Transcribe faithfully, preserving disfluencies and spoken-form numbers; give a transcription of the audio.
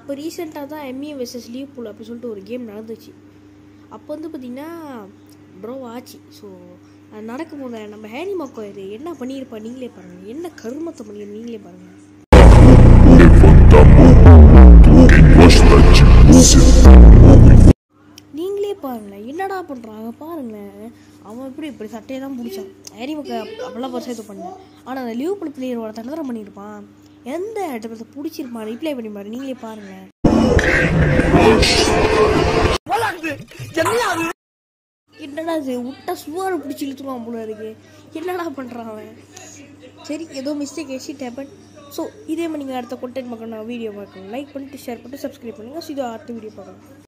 இப்போ ரீசெண்டாக தான் எம்இ வெர்சஸ் லிவர்பூல் அப்படி சொல்லிட்டு ஒரு கேம் நடந்துச்சு. அப்போ வந்து பார்த்திங்கன்னா ட்ரா ஆச்சு. ஸோ அது நடக்கும் போது நம்ம ஹாரி மாகுயர் என்ன பண்ணியிருப்பா நீங்களே பாருங்கள், என்ன கருமத்தை பண்ணியிருப்பா நீங்களே பாருங்கள். நீங்களே பாருங்களேன் என்னடா பண்ணுறாங்க பாருங்களேன். அவன் எப்படி இப்படி சட்டையை தான் பிடிச்சான். ஹாரி மாகுயர் அப்பெல்லாம் பரிசு இது பண்ணேன். ஆனால் அந்த லிவர்பூல் பிளேயரோட தண்டனை பண்ணியிருப்பான். எந்த இடத்துல பிடிச்சிருப்பான் ரிப்ளை பண்ணிப்பாரு நீங்களே பாருங்களேன். என்னடா இது விட்டா சுவாரை பிடிச்சி இழுத்துருவான் போல இருக்கு. என்னடா பண்ணுறான் அவன். சரி ஏதோ மிஸ்டேக் ஆச்சு டேப்பன். ஸோ இதே மாதிரி நீங்கள் அடுத்த கண்டென்ட் பார்க்கணும் வீடியோ பார்க்கணும் லைக் பண்ணிட்டு ஷேர் பண்ணிட்டு சப்ஸ்கிரைப் பண்ணுங்கள். ஸோ இது அடுத்த வீடியோ பார்க்கலாம்.